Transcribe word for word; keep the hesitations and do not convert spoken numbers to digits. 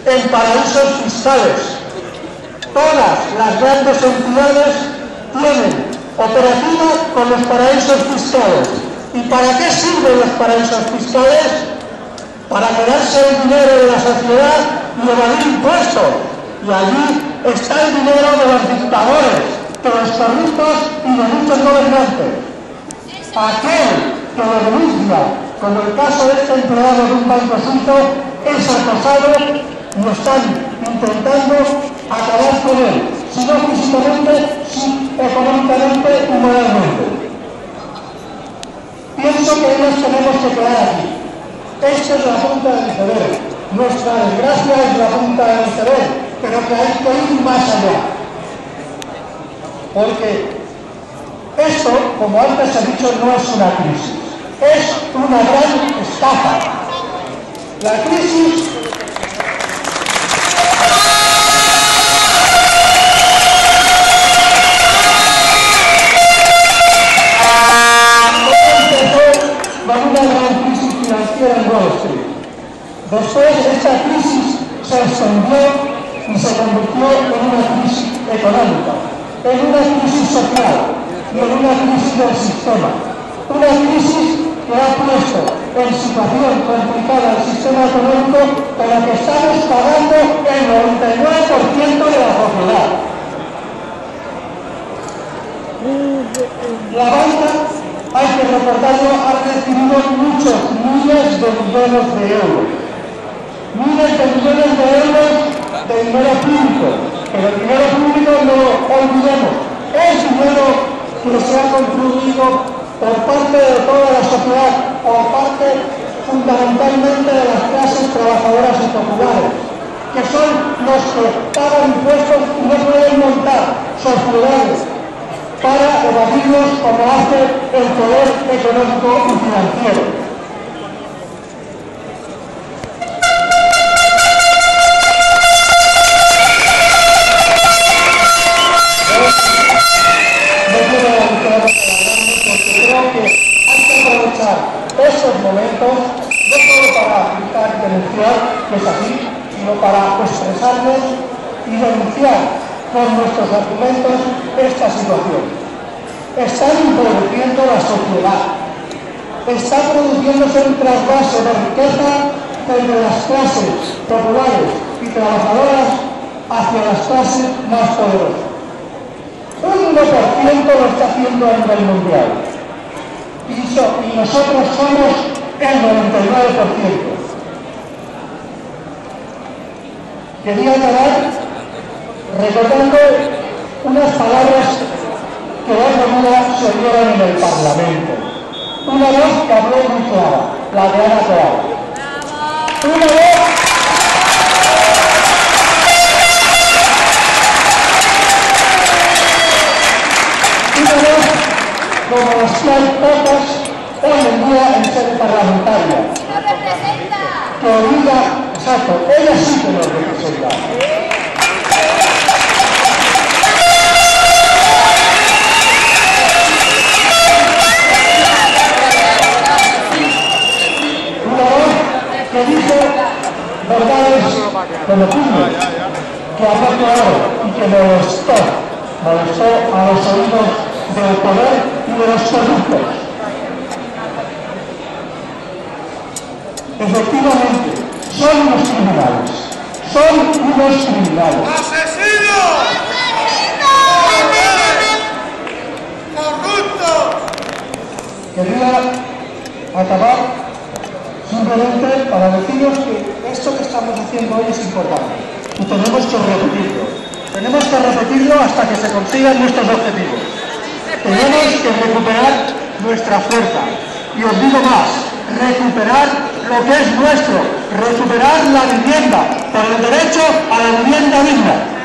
en paraísos fiscales. Todas las grandes entidades tienen operativa con los paraísos fiscales. ¿Y para qué sirven los paraísos fiscales? Para quedarse el dinero de la sociedad y evadir impuestos. Y allí está el dinero de los dictadores, de los corruptos y de muchos gobernantes. Aquel que lo denuncia, como el caso de este empleado de un banco suizo, es acosado y están intentando acabar con él, si no físicamente, si económicamente y moralmente. Pienso que nos tenemos que quedar aquí. Esta es la punta del iceberg. Nuestra desgracia es la punta del iceberg, pero que hay que ir más allá. Porque esto, como antes he dicho, no es una crisis, es una gran estafa. La crisis con una gran crisis financiera en Wall Street. Después esta crisis se extendió y se convirtió en una crisis económica, en una crisis social y en una crisis del sistema. Una crisis que ha puesto en situación complicada el sistema económico, con la que estamos pagando el noventa y nueve por ciento de la sociedad. La banca, hay que recordarlo, ha recibido muchos miles de millones de euros. Miles de millones de euros de dinero público. Pero el dinero público, no lo olvidemos, es dinero que se ha contribuido por parte de toda la sociedad, por parte fundamentalmente de las clases trabajadoras y populares, que son los que pagan impuestos y no pueden montar sociedades para evadirlos como hace el poder económico y financiero. No quiero dedicarme porque creo que hay que aprovechar estos momentos no solo para aplicar y denunciar, que es así, sino para expresarnos y denunciar con nuestros argumentos esta situación. Están empobreciendo la sociedad. Está produciéndose un trasvase de riqueza desde las clases populares y trabajadoras hacia las clases más poderosas. Un uno por ciento lo está haciendo a nivel mundial. Y, so, y nosotros somos el noventa y nueve por ciento. Quería acabar recordando unas palabras que hoy en día se oyeron en el Parlamento. Una voz que habló muy clara, la de Ana Colau. Una voz, una voz como las que hay pocas hoy en día en sede parlamentaria. Que obliga, exacto, ella sí que nos representa. Que dice verdades como puño, que habló claro y que molestó, molestó a los oídos del poder y de los corruptos. Efectivamente, son unos criminales, son unos criminales. ¡Asesinos! ¡Corruptos! Quería acabar simplemente para deciros que esto que estamos haciendo hoy es importante y tenemos que repetirlo. Tenemos que repetirlo hasta que se consigan nuestros objetivos. Tenemos que recuperar nuestra fuerza. Y os digo más, recuperar lo que es nuestro, recuperar la vivienda, por el derecho a la vivienda digna.